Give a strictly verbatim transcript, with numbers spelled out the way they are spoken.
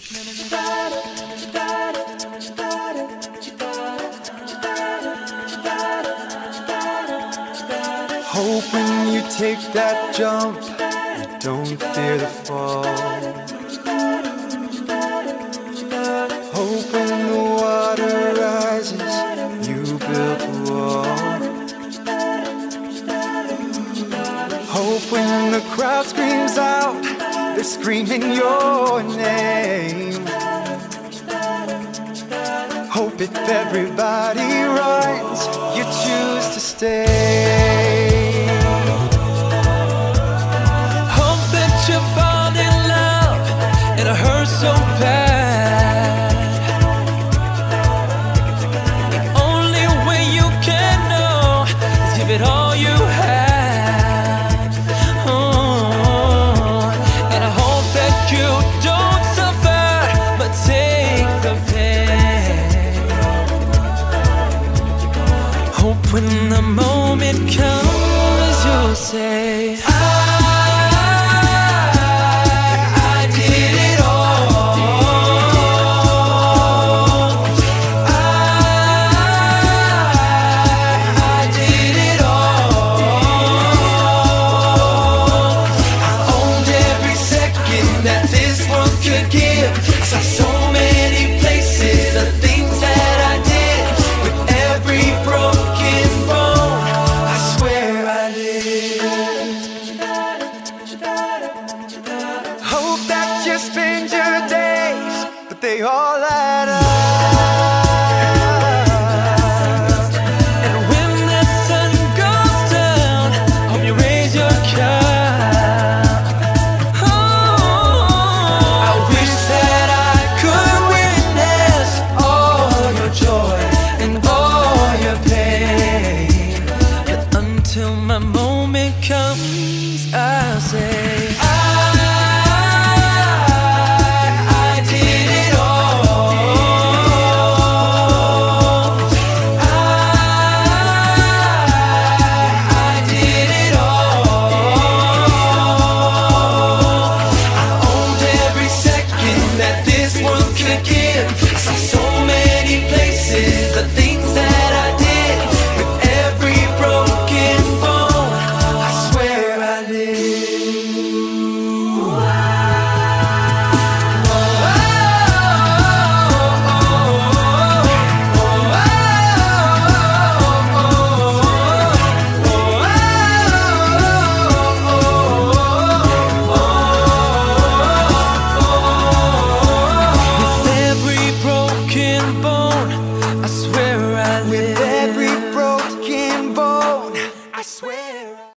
Hope when you take that jump, you don't fear the fall. Hope when the water rises, you build a wall. Hope when the crowd screams out, they're screaming your name. Hope if everybody runs, you choose to stay. Hope that you fall in love and it hurts so bad. The only way you can know is give it all you have. Oh, and I hope that you don't suffer, but take the pain. Hope when the moment comes, you'll say, they all add up. And when the sun goes down, hope you raise your cup. Oh, I wish that I could witness all your joy and all your pain. But until my moment comes, I'll say